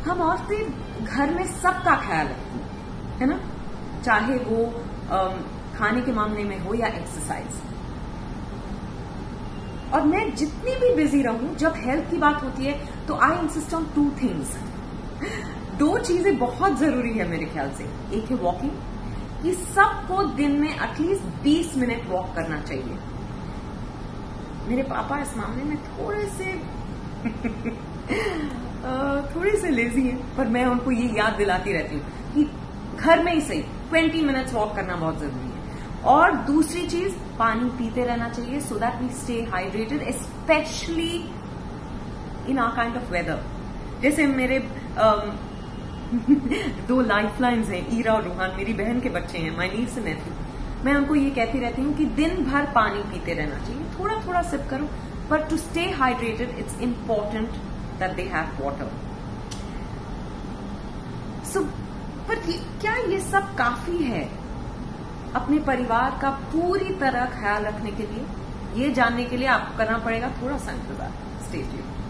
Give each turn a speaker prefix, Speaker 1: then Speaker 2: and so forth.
Speaker 1: हम औरतें घर में सबका ख्याल रखती हैं, है ना, चाहे वो खाने के मामले में हो या एक्सरसाइज। और मैं जितनी भी बिजी रहूं, जब हेल्थ की बात होती है तो आई इंसिस्ट ऑन 2 थिंग्स। 2 चीजें बहुत जरूरी है मेरे ख्याल से। एक है वॉकिंग, कि सबको दिन में एटलीस्ट 20 मिनट वॉक करना चाहिए। मेरे पापा इस मामले में थोड़े से लेजी हैं, पर मैं उनको ये याद दिलाती रहती हूँ कि घर में ही सही 20 मिनट्स वॉक करना बहुत जरूरी है। और दूसरी चीज, पानी पीते रहना चाहिए so that we stay hydrated, specially in our kind of weather. जैसे मेरे 2 लाइफलाइंस हैं, ईरा और रूहान, मेरी बहन के बच्चे हैं, माय नीस एंड नेफ्यू। मैं उनको ये कहती रहती हूँ कि दिन भर पानी पीते रहना चाहिए, थोड़ा थोड़ा सिप करो, पर to stay hydrated it's important that they have water. So पर क्या ये सब काफी है अपने परिवार का पूरी तरह ख्याल रखने के लिए? ये जानने के लिए आपको करना पड़ेगा थोड़ा सा इंतजार। Stay tuned.